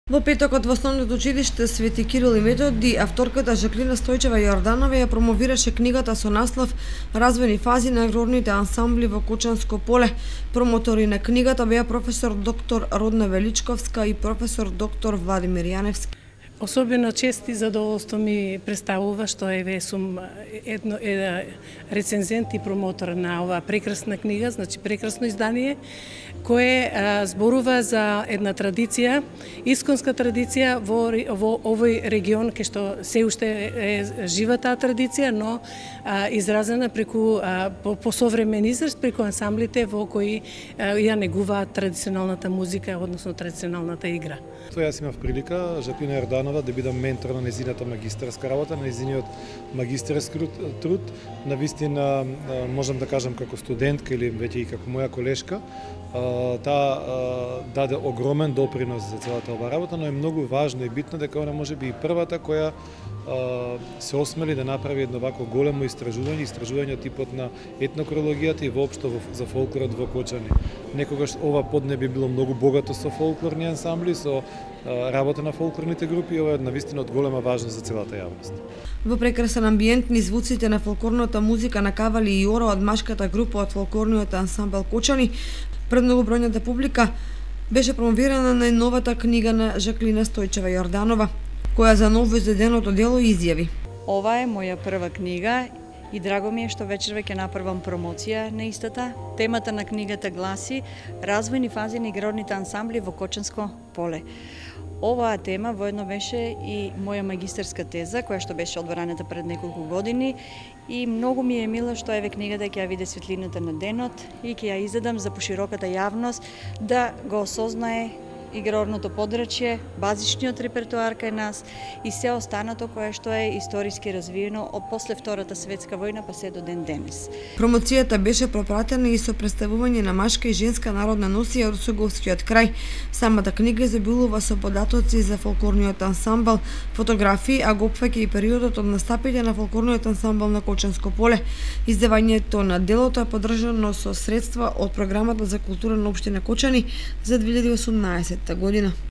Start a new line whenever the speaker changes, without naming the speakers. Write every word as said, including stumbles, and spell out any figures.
Во петокот во Основното училиште Свети Кирил и Методи, авторката Жаклина Стојчева Јорданова ја промовираше книгата со наслов Развојни фази на аграрните ансамбли во Кочанско поле. Промотори на книгата беа професор доктор Родна Величковска и професор доктор Владимир Јаневски.
Особено чест и задоволство ми представува што еве сум едно е, рецензент и промотор на оваа прекрасна книга, значи прекрасно издание кое а, зборува за една традиција, исконска традиција во, во овој регион кај што се уште е жива таа традиција, но а, изразена преку а, по, по современ израз преку ансамблите во кои а, ја негуваат традиционалната музика, односно традиционалната игра.
Тоа јас имав прилика Жаклина Јорданова да бидам ментор на нејзината магистарска работа, на нејзиниот магистарски труд. На вистина можам да кажам како студентка или веќе и како моја колешка, таа даде огромен допринос за целата оваа работа, но е многу важно и битно дека она може би и првата која се осмели да направи едно вако големо истражување, истражување типот на етнокрологијата и воопшто за фолклорот во Кочани. Некогаш ова поднебе било многу богато со фолклорни ансамбли, со работа на фолклорните групи, и ова е навистина од голема важност за целата јавност.
Во прекрасен амбиент низ звуците на фолклорната музика на Кавали и Јора од машката група од фолклорниот ансамбл Кочани, пред многобројната публика беше промовирана најновата книга на Жаклина Стојчева Јорданова, која за новоиздаденото дело изјави:
Ова е моја прва книга и драго ми е што вечерва ќе направам промоција на истата. Темата на книгата гласи Развојни фази на играрните ансамбли во Кочанско поле. Оваа тема воедно беше и моја магистарска теза, која што беше одбраната пред неколку години, и многу ми е мило што еве книгата ќе ја види светлината на денот и ќе ја издадам за пошироката јавност да го осознае играрното подрачје, базичниот репертоар кај нас и се останато кое што е историски развиено од после Втората светска војна па се до ден денес.
Промоцијата беше пропратена и со представување на машка и женска народна носија од Суговскиот крај. Самата книга изобилува со податоци за фолклорниот ансамбл, фотографии, а го опфаќа и периодот од настапите на фолклорниот ансамбл на Кочанско поле. Издавањето на делото е поддржано со средства од програмата за култура на општина Кочани за две илјади и осумнаесетта година.